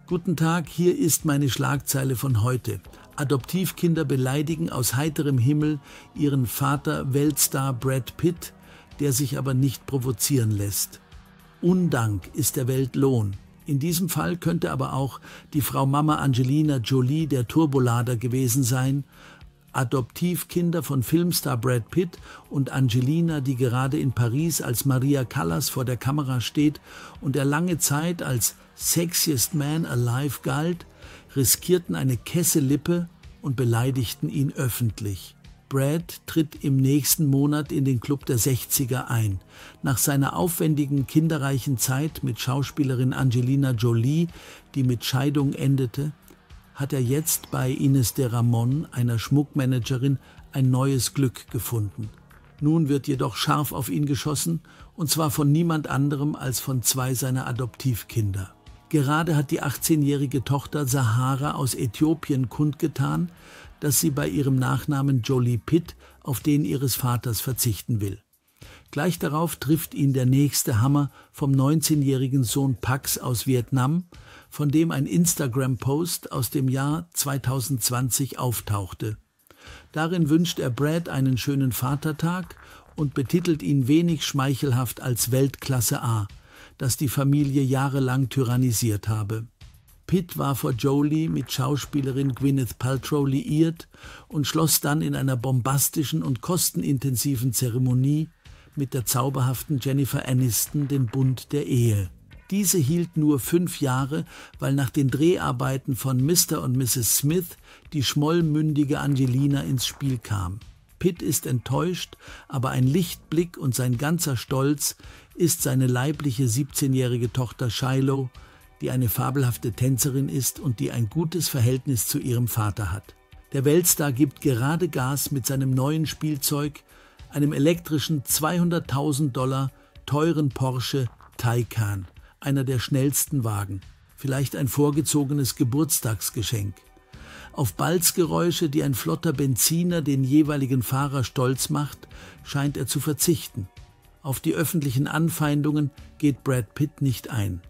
Guten Tag, hier ist meine Schlagzeile von heute. Adoptivkinder beleidigen aus heiterem Himmel ihren Vater Weltstar Brad Pitt, der sich aber nicht provozieren lässt. Undank ist der Welt Lohn. In diesem Fall könnte aber auch die Frau Mama Angelina Jolie der Turbolader gewesen sein. Adoptivkinder von Filmstar Brad Pitt und Angelina, die gerade in Paris als Maria Callas vor der Kamera steht und er lange Zeit als sexiest man alive galt, riskierten eine Kesselippe und beleidigten ihn öffentlich. Brad tritt im nächsten Monat in den Club der 60er ein. Nach seiner aufwendigen, kinderreichen Zeit mit Schauspielerin Angelina Jolie, die mit Scheidung endete, hat er jetzt bei Ines de Ramon, einer Schmuckmanagerin, ein neues Glück gefunden. Nun wird jedoch scharf auf ihn geschossen, und zwar von niemand anderem als von 2 seiner Adoptivkinder. Gerade hat die 18-jährige Tochter Sahara aus Äthiopien kundgetan, dass sie bei ihrem Nachnamen Jolie Pitt auf den ihres Vaters verzichten will. Gleich darauf trifft ihn der nächste Hammer vom 19-jährigen Sohn Pax aus Vietnam, von dem ein Instagram-Post aus dem Jahr 2020 auftauchte. Darin wünscht er Brad einen schönen Vatertag und betitelt ihn wenig schmeichelhaft als Weltklasse A, das die Familie jahrelang tyrannisiert habe. Pitt war vor Jolie mit Schauspielerin Gwyneth Paltrow liiert und schloss dann in einer bombastischen und kostenintensiven Zeremonie mit der zauberhaften Jennifer Aniston den Bund der Ehe. Diese hielt nur 5 Jahre, weil nach den Dreharbeiten von Mr. und Mrs. Smith die schmollmündige Angelina ins Spiel kam. Pitt ist enttäuscht, aber ein Lichtblick und sein ganzer Stolz ist seine leibliche 17-jährige Tochter Shiloh, die eine fabelhafte Tänzerin ist und die ein gutes Verhältnis zu ihrem Vater hat. Der Weltstar gibt gerade Gas mit seinem neuen Spielzeug, einem elektrischen $200.000 teuren Porsche Taycan, einer der schnellsten Wagen. Vielleicht ein vorgezogenes Geburtstagsgeschenk. Auf Balzgeräusche, die ein flotter Benziner den jeweiligen Fahrer stolz macht, scheint er zu verzichten. Auf die öffentlichen Anfeindungen geht Brad Pitt nicht ein.